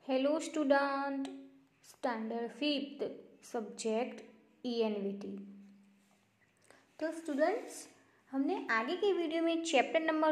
Hello student, standard 5th subject ENVT। तो students, हमने आगे के वीडियो में चैप्टर नंबर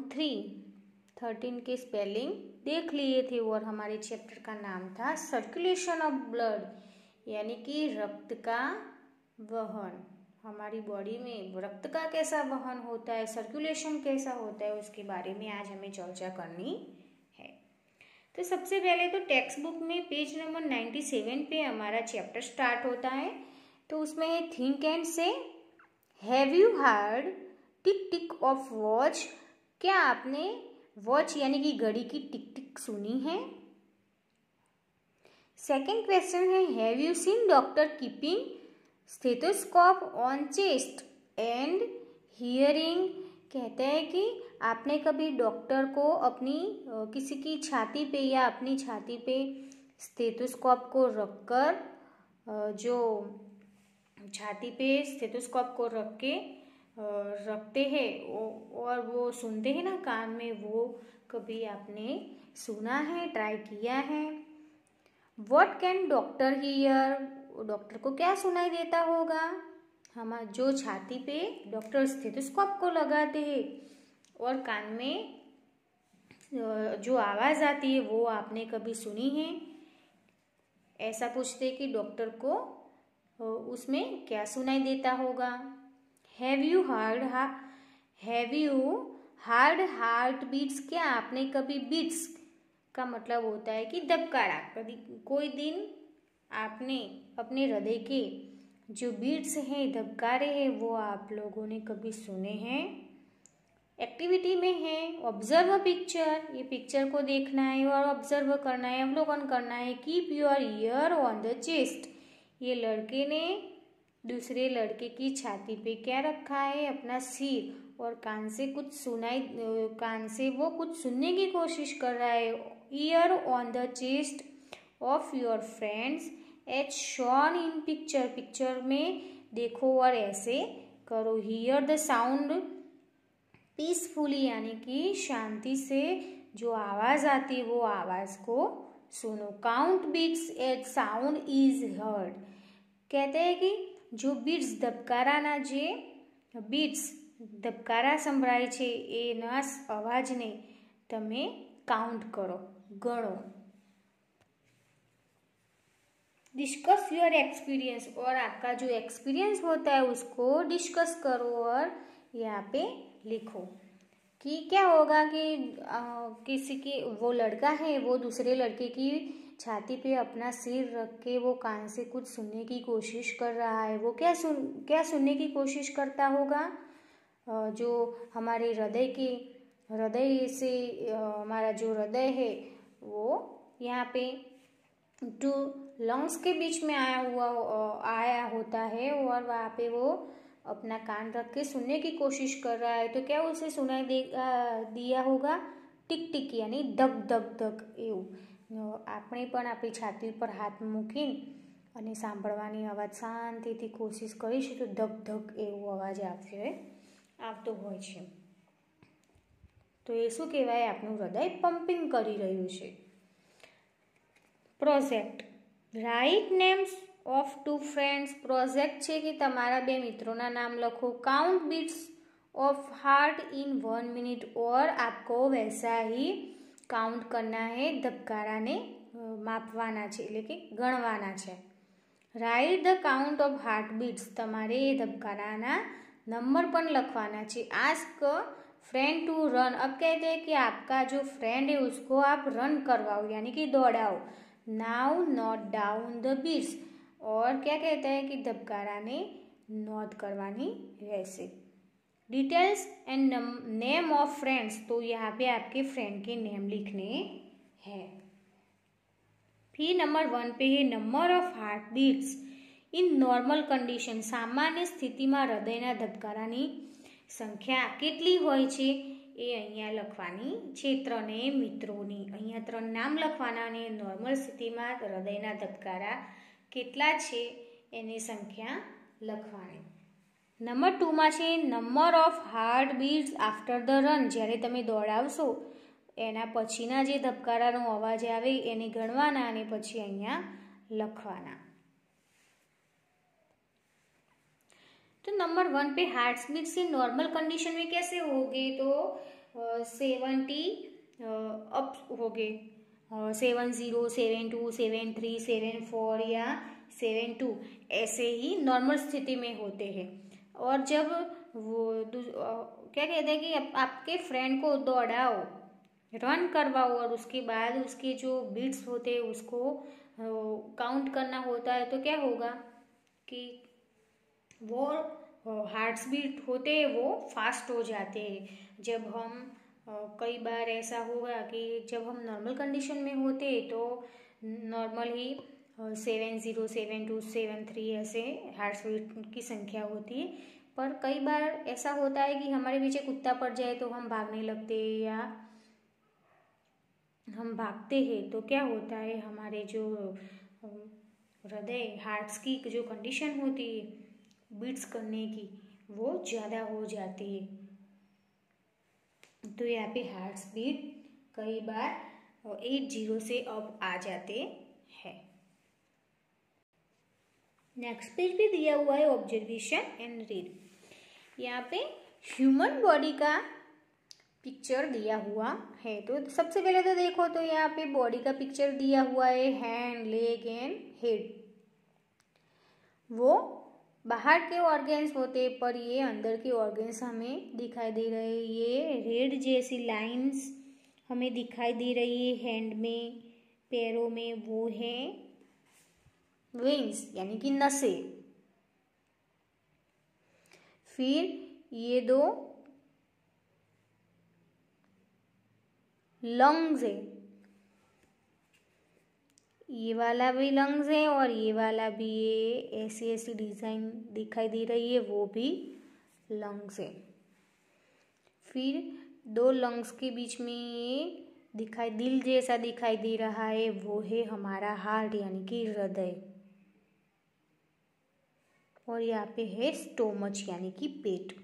13 के स्पेलिंग देख लिए थे और हमारे चैप्टर का नाम था सर्कुलेशन ऑफ ब्लड, यानी कि रक्त का वहन। हमारी बॉडी में रक्त का कैसा वहन होता है, सर्कुलेशन कैसा होता है, उसके बारे में आज हमें चर्चा करनी है। तो सबसे पहले तो टेक्स्ट बुक में पेज नंबर 97 पे हमारा चैप्टर स्टार्ट होता है। तो उसमें है थिंक एंड से। Have you heard tick tick of watch? क्या आपने वॉच यानी कि घड़ी की टिक टिक सुनी है? सेकेंड क्वेश्चन है have you seen doctor keeping stethoscope on chest and hearing? कहते हैं कि आपने कभी डॉक्टर को अपनी किसी की छाती पे या अपनी छाती पे स्टेथोस्कोप को रखकर जो छाती पे स्टेथोस्कोप को रख के रखते हैं और वो सुनते हैं ना कान में, वो कभी आपने सुना है, ट्राई किया है? What can doctor hear? Doctor को क्या सुनाई देता होगा? हम जो छाती पे डॉक्टर स्टेथोस्कोप को लगाते हैं और कान में जो आवाज़ आती है वो आपने कभी सुनी है? ऐसा पूछते कि डॉक्टर को उसमें क्या सुनाई देता होगा? Have you heard heart beats? क्या आपने कभी बीट्स का मतलब होता है कि दबकारा, कभी कोई दिन आपने अपने हृदय के जो बीट्स हैं, दबकारे हैं, वो आप लोगों ने कभी सुने हैं? एक्टिविटी में है ऑब्जर्व अ पिक्चर। ये पिक्चर को देखना है और ऑब्जर्व करना है, अवलोकन करना है। Keep your ear on the chest. ये लड़के ने दूसरे लड़के की छाती पे क्या रखा है? अपना सिर, और कान से कान से वो कुछ सुनने की कोशिश कर रहा है। Ear on the chest of your friends as shown in picture. Picture में देखो और ऐसे करो। हियर द साउंड पीसफुली, यानी कि शांति से जो आवाज़ आती है वो आवाज़ को सुनो। Count beats as sound is heard. कहते हैं कि जो बीट्स ધબકારાના જે બીટ્સ ધબકારા સંભળાય છે એના અવાજને તમે કાઉન્ટ કરો, ગણો। डिस्कस योर एक्सपीरियंस, और आपका जो एक्सपीरियंस होता है उसको डिस्कस करो और यहाँ पे लिखो कि क्या होगा कि किसी की, वो लड़का है वो दूसरे लड़के की छाती पे अपना सिर रख के वो कान से कुछ सुनने की कोशिश कर रहा है। वो क्या सुनने की कोशिश करता होगा? जो हमारे हृदय से हमारा जो हृदय है वो यहाँ पे टू लंग्स के बीच में आया होता है और वहाँ पे वो अपना कान रख के सुनने की कोशिश कर रहा है। तो क्या उसे सुनाई दिया होगा? टिक टिक, यानी धक धक धक એવું। આપણે પણ આપણી છાતી પર હાથ મૂકીને અને સાંભળવાની અવાજ શાંતિથી કોશિશ કરીશું તો ધક ધક એવો અવાજ આવતો હોય છે। તો એ શું કહેવાય? આપણું હૃદય પમ્પિંગ કરી રહ્યું છે। Project write names of two friends. Project છે કે તમારા બે મિત્રોના નામ લખો। Count beats of heart in 1 minute, और आपको वैसा ही काउंट करना है, ધબકારાને માપવાના છે એટલે કે ગણવાના છે। Write the count of heart beats, તમારે એ ધબકારાના नंबर પણ લખવાના છે। Ask friend to run. अब कहते हैं कि आपका जो फ्रेंड है उसको आप रन करवाओ, यानी कि दौड़ाओ। Now note down the beats, और क्या कहता है कि धबकाराने नोट करवानी रहશે। Details and name of friends, तो यहाँ पे आपके फ्रेंड के नेम लिखने हैं। फिर नंबर 1 पे है number of heart beats in normal condition. सामान्य स्थिति में हृदयना धबकारानी संख्या કેટલી હોય છે એ અહીંયા લખવાની છે। 3 મિત્રોની અહીંયા 3 નામ લખવાના અને નોર્મલ સ્થિતિમાં હૃદયના ધબકારા કેટલા છે એની સંખ્યા લખવાની। નંબર 2 માં છે number of heart beats after the run. જ્યારે તમે દોડાવશો એના પછીના જે ધબકારાનો અવાજ આવે એને ગણવાના અને પછી અહીંયા લખવાના। तो नंबर 1 पे हार्ट बीट से नॉर्मल कंडीशन में कैसे होगे, तो 70 अप होगे, 70, 72, 73, 74 या 72 ऐसे ही नॉर्मल स्थिति में होते हैं। और जब वो क्या कहते हैं कि आपके फ्रेंड को दौड़ाओ, रन करवाओ और उसके बाद उसके जो बीट्स होते हैं उसको काउंट करना होता है, तो क्या होगा कि वो हार्ट बीट होते हैं वो फास्ट हो जाते हैं। जब हम कई बार ऐसा होगा कि जब हम नॉर्मल कंडीशन में होते हैं तो नॉर्मल ही 70, 72, 73 ऐसे हार्ट बीट की संख्या होती है। पर कई बार ऐसा होता है कि हमारे पीछे कुत्ता पड़ जाए तो हम भागने लगते हैं या हम भागते हैं, तो क्या होता है हमारे जो हृदय हार्ट्स की जो कंडीशन होती है बीट्स करने की वो ज़्यादा हो जाती है। तो यहाँ पे हार्ट बीट कई बार 80 से अब आ जाते हैं। नेक्स्ट पेज पे दिया हुआ है ऑब्जर्वेशन एंड रीड। यहाँ पे ह्यूमन बॉडी का पिक्चर दिया हुआ है। तो सबसे पहले तो देखो तो यहाँ पे बॉडी का पिक्चर दिया हुआ है, हैंड, लेग एंड हेड। वो बाहर के ऑर्गन्स होते पर ये अंदर के ऑर्गन्स हमें दिखाई दे रहे हैं। ये रेड जैसी लाइंस हमें दिखाई दे रही है हैंड में, पैरों में, वो है वेन्स यानी कि नसें। फिर ये दो लंग्स है, ये वाला भी लंग्स है और ये वाला भी, ये ऐसी ऐसी डिजाइन दिखाई दे रही है वो भी लंग्स है। फिर दो लंग्स के बीच में ये दिखाई दिल जैसा दिखाई दे रहा है, वो है हमारा हार्ट यानी कि हृदय। और यहाँ पे है स्टोमच यानी कि पेट।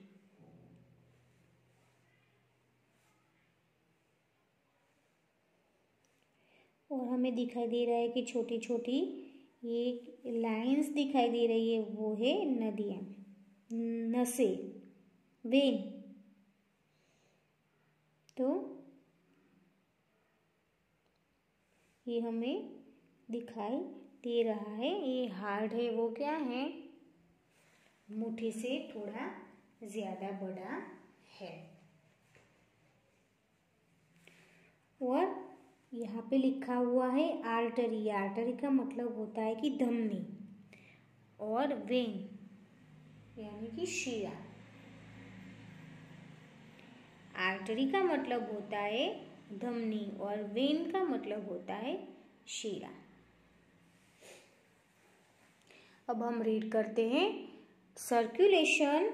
और हमें दिखाई दे रहा है कि छोटी छोटी ये लाइंस दिखाई दे रही है, वो है नदियाँ, नसें, वेन। तो ये हमें दिखाई दे रहा है। ये हार्ट है वो क्या है, मुट्ठी से थोड़ा ज्यादा बड़ा है। और यहाँ पे लिखा हुआ है आर्टरी। आर्टरी का मतलब होता है कि धमनी, और वेन यानी कि शिरा। आर्टरी का मतलब होता है धमनी और वेन का मतलब होता है शिरा। अब हम रीड करते हैं। Circulation,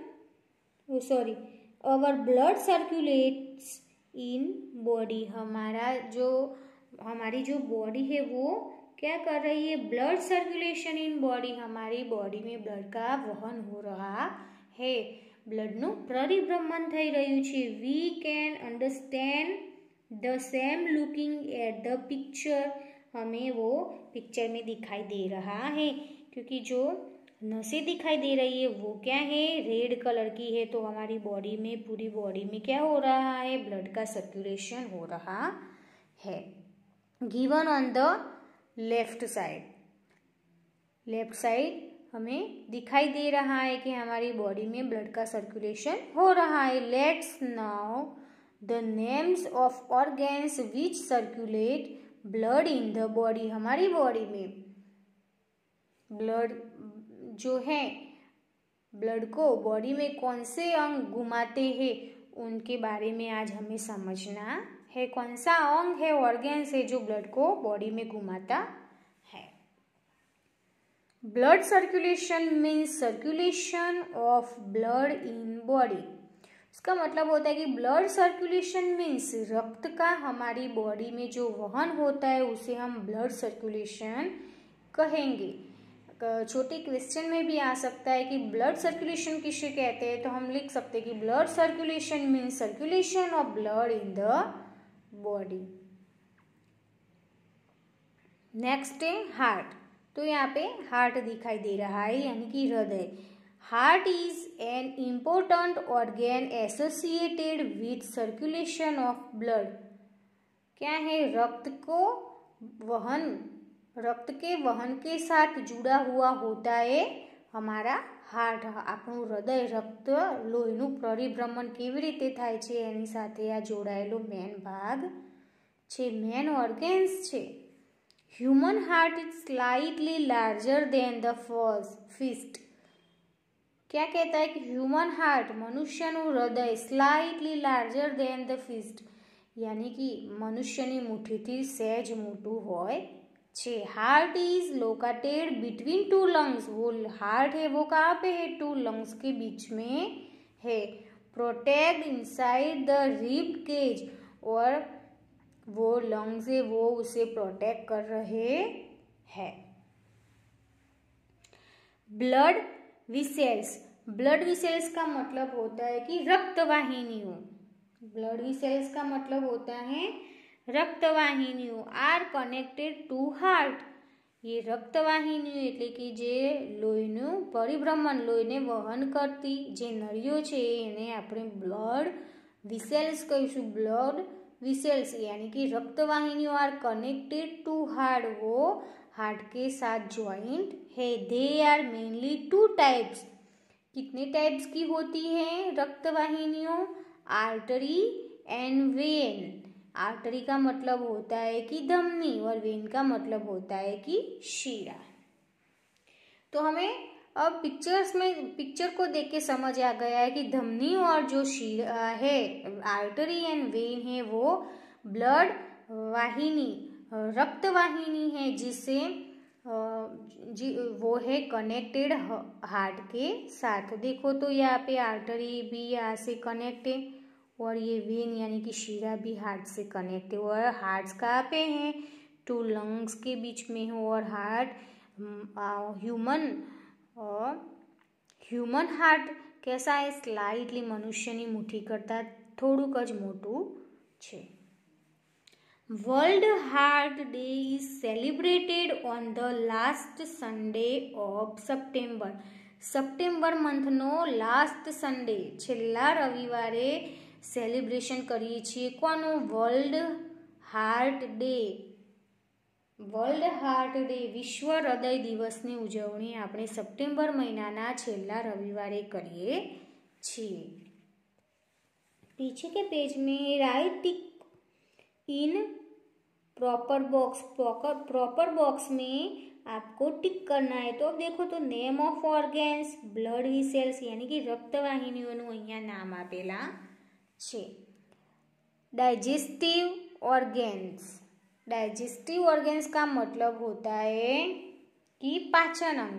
our blood circulates in body. हमारी जो बॉडी है वो क्या कर रही है, ब्लड सर्कुलेशन इन बॉडी। हमारी बॉडी में ब्लड का वहन हो रहा है, ब्लडનું પરિભ્રમણ થઈ રહ્યું છે। We can understand the same looking at the picture. हमें वो पिक्चर में दिखाई दे रहा है, क्योंकि जो नसें दिखाई दे रही है वो क्या है, रेड कलर की है। तो हमारी बॉडी में, पूरी बॉडी में क्या हो रहा है, ब्लड का सर्कुलेशन हो रहा है। Given on the left side, left side हमें दिखाई दे रहा है कि हमारी बॉडी में ब्लड का सर्कुलेशन हो रहा है। Let's now the names of organs which circulate blood in the body. हमारी बॉडी में ब्लड जो है, ब्लड को बॉडी में कौन से अंग घुमाते हैं उनके बारे में आज हमें समझना है। कौन सा अंग है, ऑर्गन्स है जो ब्लड को बॉडी में घुमाता है। Blood circulation means circulation of blood in body. इसका मतलब होता है कि ब्लड सर्कुलेशन मीन्स रक्त का हमारी बॉडी में जो वहन होता है उसे हम ब्लड सर्कुलेशन कहेंगे। छोटे क्वेश्चन में भी आ सकता है कि ब्लड सर्कुलेशन किसे कहते हैं, तो हम लिख सकते हैं कि blood circulation means circulation of blood in the body. Next है हार्ट। तो यहाँ पे हार्ट दिखाई दे रहा है, यानी कि हृदय। Heart is an important organ associated with circulation of blood. क्या है? रक्त के वहन के साथ जुड़ा हुआ होता है हमारा हार्ट। આપણું હૃદય રક્ત લોહીનું પરિભ્રમણ કેવી રીતે થાય છે એની સાથે આ જોડાયેલો મેન ભાગ છે, મેન ઓર્ગેન્સ છે। Human heart is slightly larger than the fist. क्या कहता है कि ह्यूमन हार्ट मनुष्यનું હૃદય slightly larger than the fist, यानी कि મનુષ્યની મુઠ્ઠીથી સહેજ મોટું હોય छे। Heart is located between two lungs. वो हार्ट है वो कहाँ पे है? टू लंग्स के बीच में है। Protect inside the rib cage, और वो लंग्स है वो उसे प्रोटेक्ट कर रहे हैं। Blood vessels. ब्लड विसेल्स का मतलब होता है कि रक्तवाहिनियों। ब्लड विसेल्स का मतलब होता है रक्तवाहिनियों। Are connected to heart. ये रक्तवाहिनियों એટલે કે જે લોહીનું પરિભ્રમણ, લોહીને વહન કરતી જે નળીઓ છે એને આપણે બ્લડ વિસેલ્સ કહીશું। બ્લડ विसेल्स यानी कि रक्तवाहिनियों आर कनेक्टेड टू हार्ट, वो हार्ट के साथ ज्वाइंट है। They are mainly two types. कितने टाइप्स की होती है रक्तवाहिनियों? Artery and vein. आर्टरी का मतलब होता है कि धमनी, और वेन का मतलब होता है कि शीरा। तो हमें अब पिक्चर को देख के समझ आ गया है कि धमनी और जो शीरा है, आर्टरी एंड वेन है, वो ब्लड वाहिनी, रक्त वाहिनी है, जिससे वो है कनेक्टेड हार्ट के साथ। देखो तो यहाँ पे आर्टरी भी यहाँ से कनेक्ट है, और ये वेन यानी कि शीरा भी हार्ट से कनेक्ट है। और हार्ट कहाँ पे है? टू लंग्स के बीच में है। और हार्ट ह्यूमन हार्ट कैसा है? स्लाइटली मनुष्यની મુઠ્ઠી કરતા થોડુંક જ મોટું છે। World heart day is celebrated on the last Sunday of September. September મંથનો લાસ્ટ સન્ડે, છેલ્લા રવિવારે સેલિબ્રેશન કરીએ છીએ। કોનું? World heart day. World heart day વિશ્વ હૃદય દિવસની ઉજવણી આપણે સપ્ટેમ્બર મહિનાના છેલ્લા રવિવારે કરીએ છીએ। पीछे के पेज में right tick in proper box. Proper box में आपको टिक करना है। तो देखो तो name of organs, blood vessels यानी कि रक्तवाहिनियों અહીંયા નામ આપેલા છે। Digestive organs. डाइजेस्टिव ऑर्गेन्स का मतलब होता है कि पाचन अंग।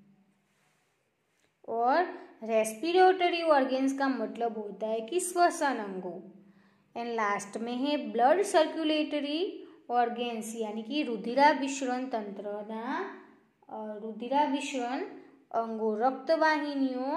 और रेस्पिरेटरी ऑर्गेन्स का मतलब होता है कि श्वसन अंगों। एंड लास्ट में है ब्लड सर्कुलेटरी ऑर्गेन्स, यानी कि रुधिराभिसरण तंत्रना रुधिराभिसरण अंगों, रक्तवाहिनियों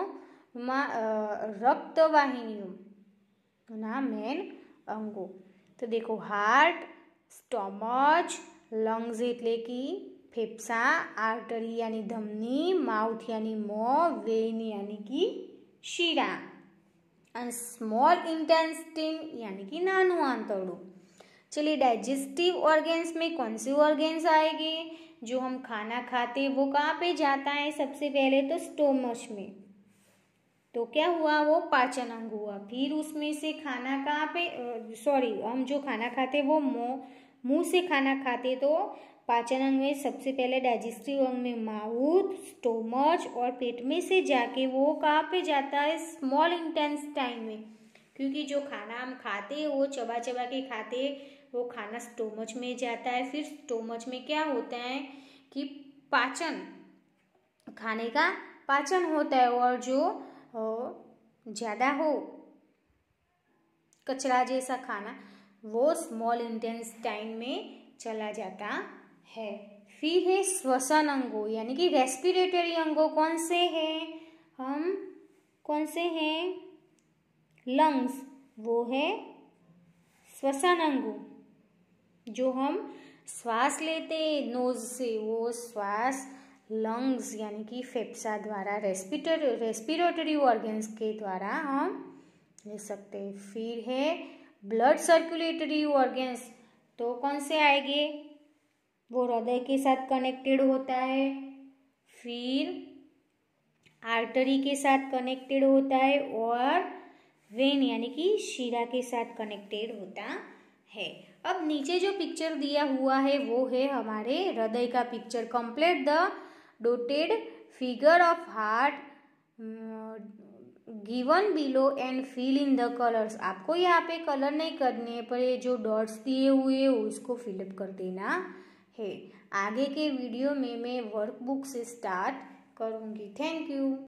ना मेन अंगों। तो देखो हार्ट, स्टोमच, लंग्स એટલે कि फेफसा, आर्टरी यानी धमनी, माउथ यानी मुंह, वेन यानी कि शीरा, और स्मॉल इंटेस्टाइन यानी कि नानु आंतरड़ू। चलिए डाइजेस्टिव ऑर्गेन्स में कौन से ऑर्गेन्स आएंगे? जो हम खाना खाते वो कहाँ पे जाता है? सबसे पहले तो स्टोमच में। तो क्या हुआ? वो पाचन अंग हुआ। फिर उसमें से खाना कहाँ पे हम जो खाना खाते वो मुंह से खाना खाते, तो पाचन अंग में सबसे पहले डाइजेस्टिव अंग में माउथ, स्टोमच, और पेट में से जाके वो कहाँ पे जाता है? स्मॉल इंटेस्टाइन में। क्योंकि जो खाना हम खाते हैं वो चबा चबा के खाते, वो खाना स्टोमच में जाता है। फिर स्टोमच में क्या होता है कि पाचन, खाने का पाचन होता है, और जो ज़्यादा हो कचरा जैसा खाना वो स्मॉल इंटेस्टाइन में चला जाता है। फिर है श्वसन अंगों यानी कि रेस्पिरेटरी अंगों। कौन से हैं? लंग्स, वो है श्वसन अंगों। जो हम श्वास लेते हैं नोज से, वो श्वास लंग्स यानी कि फेफड़ा द्वारा, रेस्पिरेटरी ऑर्गन्स के द्वारा हम ले सकते हैं। फिर है ब्लड सर्कुलेटरी ऑर्गन्स, तो कौन से आएंगे? वो हृदय के साथ कनेक्टेड होता है, फिर आर्टरी के साथ कनेक्टेड होता है और वेन यानी कि शिरा के साथ कनेक्टेड होता है। अब नीचे जो पिक्चर दिया हुआ है वो है हमारे हृदय का picture. Complete the dotted figure of heart given below and fill in the colours. आपको यहाँ पे कलर नहीं करने पर ये जो डॉट्स दिए हुए हैं उसको फिलअप कर देना है। आगे के वीडियो में मैं वर्कबुक से स्टार्ट करूँगी। Thank you.